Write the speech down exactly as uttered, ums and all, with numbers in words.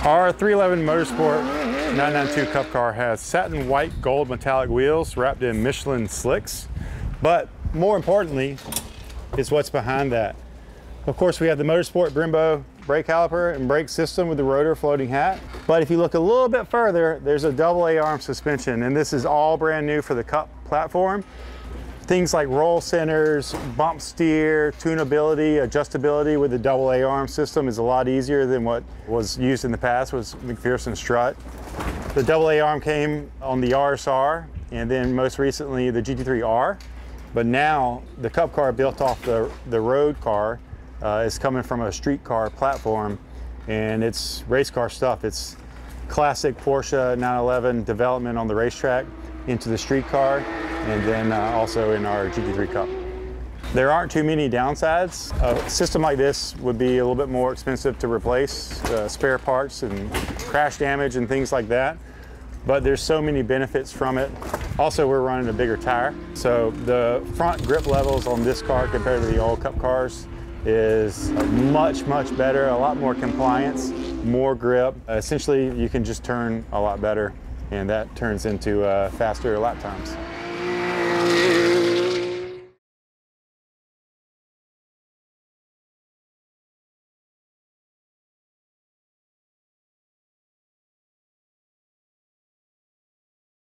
Our three eleven Motorsport nine ninety-two Cup car has satin white gold metallic wheels wrapped in Michelin slicks, but more importantly is what's behind that. Of course, we have the Motorsport Brembo brake caliper and brake system with the rotor floating hat, but if you look a little bit further, there's a double A-arm suspension, and this is all brand new for the Cup platform. Things like roll centers, bump steer, tunability, adjustability with the double A-arm system is a lot easier than what was used in the past was McPherson strut. The double A-arm came on the R S R and then most recently the G T three R, but now the Cup car built off the, the road car uh, is coming from a street car platform, and it's race car stuff. It's classic Porsche nine eleven development on the racetrack into the street car, and then uh, also in our G T three Cup. There aren't too many downsides. A system like this would be a little bit more expensive to replace, uh, spare parts and crash damage and things like that, but there's so many benefits from it. Also, we're running a bigger tire, so the front grip levels on this car compared to the old Cup cars is much, much better, a lot more compliance, more grip. Essentially, you can just turn a lot better, and that turns into uh, faster lap times.